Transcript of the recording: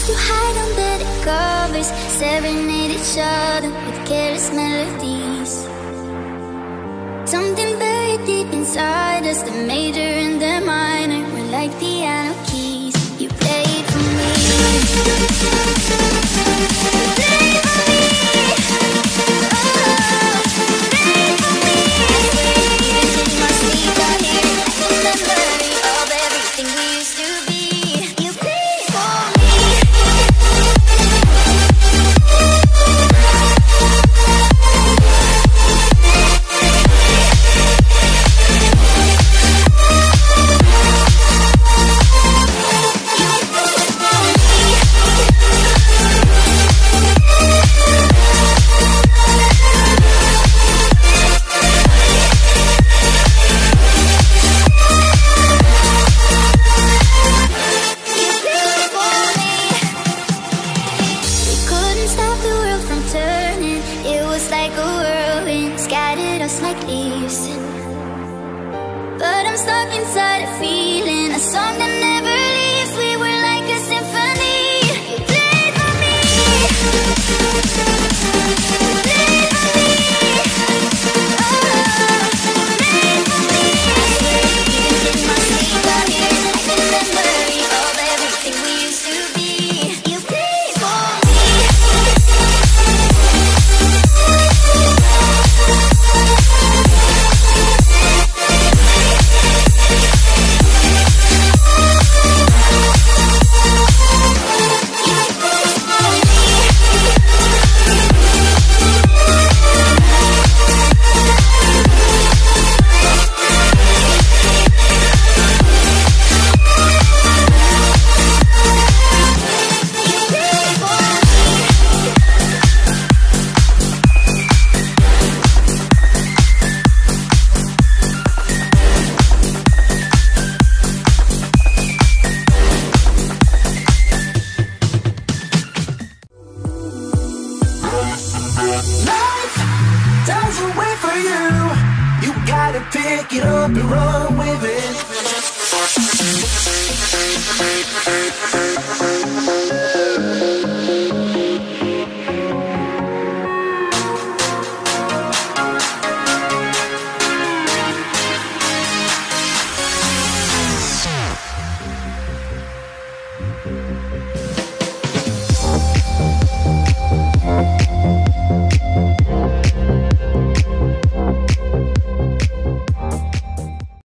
to hide under the covers, serenade each other with careless melodies. Something buried deep inside us, the major and the minor were like piano keys. You played for me. Like leaves, but I'm stuck inside a feeling, a song that never leaves. We were like a symphony. You played for me. You played for me. Oh, played for me. Even in my sleep I hear the memory of everything we used to be. You played for me. Doesn't wait for you. You gotta pick it up and run with it.